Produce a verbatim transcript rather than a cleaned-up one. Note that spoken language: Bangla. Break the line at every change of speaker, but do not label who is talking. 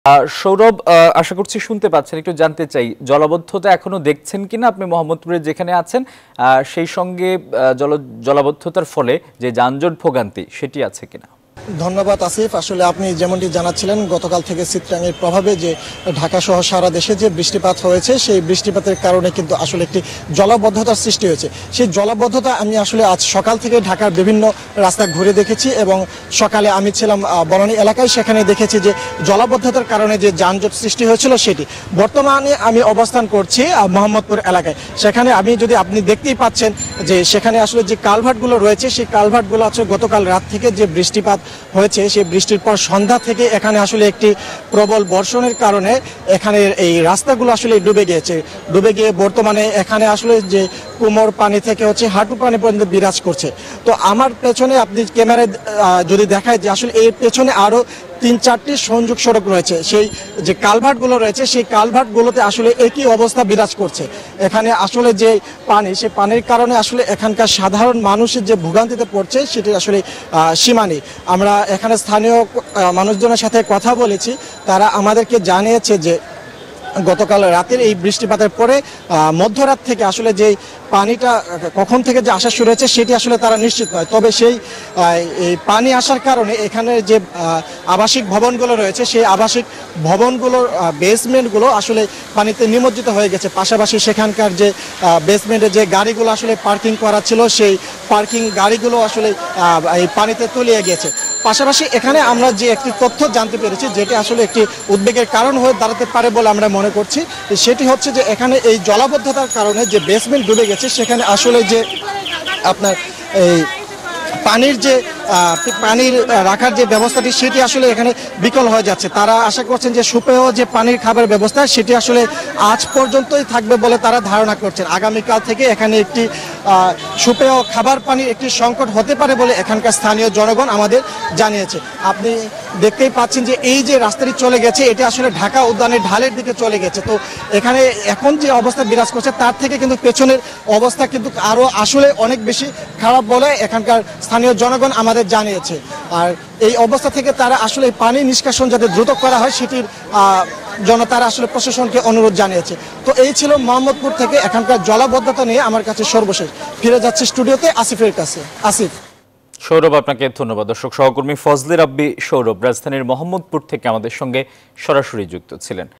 সৌরভ, আশা করছি শুনতে পাচ্ছেন। একটু জানতে চাই, জলাবদ্ধতা এখনো দেখছেন কিনা আপনি মোহাম্মদপুরে যেখানে আছেন, সেই সঙ্গে জল জলাবদ্ধতার ফলে যে যানজট ভোগান্তি সেটি আছে কিনা?
ধন্যবাদ আসিফ। আসলে আপনি যেমনটি জানাচ্ছিলেন, গতকাল থেকে চিত্রাঙ্গের প্রভাবে যে ঢাকা সহ সারা দেশে যে বৃষ্টিপাত হয়েছে, সেই বৃষ্টিপাতের কারণে কিন্তু আসলে একটি জলাবদ্ধতার সৃষ্টি হয়েছে। সেই জলাবদ্ধতা আমি আসলে আজ সকাল থেকে ঢাকার বিভিন্ন রাস্তা ঘুরে দেখেছি এবং সকালে আমি ছিলাম বনানী এলাকায়, সেখানে দেখেছি যে জলাবদ্ধতার কারণে যে যানজট সৃষ্টি হয়েছিল সেটি। বর্তমানে আমি অবস্থান করছি মোহাম্মদপুর এলাকায়। সেখানে আমি যদি আপনি দেখতেই পাচ্ছেন যে সেখানে আসলে যে কালভার্টগুলো রয়েছে, সেই কালভার্টগুলো আছে গতকাল রাত থেকে যে বৃষ্টিপাত হয়েছে, সেই বৃষ্টির পর সন্ধ্যা থেকে এখানে আসলে একটি প্রবল বর্ষণের কারণে এখানে এই রাস্তাগুলো আসলে ডুবে গিয়েছে। ডুবে গিয়ে বর্তমানে এখানে আসলে যে কোমর পানি থেকে হচ্ছে হাঁটু পানি পর্যন্ত বিরাজ করছে। তো আমার পেছনে আপনি ক্যামেরায় যদি দেখায় যে আসলে এর পেছনে আরো তিন চারটি সংযোগ সড়ক রয়েছে, সেই যে কালভার্টগুলো রয়েছে সেই কালভার্টগুলোতে আসলে একই অবস্থা বিরাজ করছে। এখানে আসলে যে পানি, সেই পানির কারণে আসলে এখানকার সাধারণ মানুষের যে ভোগান্তিতে পড়ছে সেটি আসলে সীমা নেই। আমরা এখানে স্থানীয় মানুষজনের সাথে কথা বলেছি, তারা আমাদেরকে জানিয়েছে যে গতকাল রাতের এই বৃষ্টিপাতের পরে মধ্যরাত থেকে আসলে যে পানিটা কখন থেকে যে আসা শুরু হয়েছে সেটি আসলে তারা নিশ্চিত নয়। তবে সেই এই পানি আসার কারণে এখানে যে আবাসিক ভবনগুলো রয়েছে, সেই আবাসিক ভবনগুলোর বেসমেন্টগুলো আসলে পানিতে নিমজ্জিত হয়ে গেছে। পাশাপাশি সেখানকার যে বেসমেন্টে যে গাড়িগুলো আসলে পার্কিং করা ছিল, সেই পার্কিং গাড়িগুলো আসলে এই পানিতে তলিয়ে গেছে। পাশাপাশি এখানে আমরা যে একটি তথ্য জানতে পেরেছি, যেটি আসলে একটি উদ্বেগের কারণ হয়ে দাঁড়াতে পারে বলে আমরা মনে করছি, সেটি হচ্ছে যে এখানে এই জলাবদ্ধতার কারণে যে বেসমেন্ট ডুবে গেছে, সেখানে আসলে যে আপনার এই পানির যে পানির রাখার যে ব্যবস্থাটি সেটি আসলে এখানে বিকল হয়ে যাচ্ছে। তারা আশা করছেন যে সুপেয় যে পানির খাবার ব্যবস্থা সেটি আসলে আজ পর্যন্তই থাকবে বলে তারা ধারণা করছেন। আগামীকাল থেকে এখানে একটি সুপেয় খাবার পানির একটি সংকট হতে পারে বলে এখানকার স্থানীয় জনগণ আমাদের জানিয়েছে। আপনি দেখতেই পাচ্ছেন যে এই যে রাস্তাটি চলে গেছে, এটি আসলে ঢাকা উদ্যানের ঢালের দিকে চলে গেছে। তো এখানে এখন যে অবস্থা বিরাজ করছে তার থেকে কিন্তু পেছনের অবস্থা কিন্তু আরও আসলে অনেক বেশি খারাপ বলে এখানকার স্থানীয় জনগণ আমাদের জানিয়েছে। আর এই অবস্থা থেকে তারা আসলে পানি নিষ্কাশন যাতে দ্রুত করা হয় সেটির জন্য তারা আসলে প্রশাসনকে অনুরোধ জানিয়েছে। তো এই ছিল মোহাম্মদপুর থেকে এখানকার জলাবদ্ধতা নিয়ে আমার কাছে সর্বশেষ। ফিরে যাচ্ছে স্টুডিওতে আসিফের কাছে। আসিফ।
সৌরভ, আপনাকে ধন্যবাদ। দর্শক, সহকর্মী ফজলে রাব্বি সৌরভ রাজধানীর মোহাম্মদপুর থেকে আমাদের সঙ্গে সরাসরি যুক্ত ছিলেন।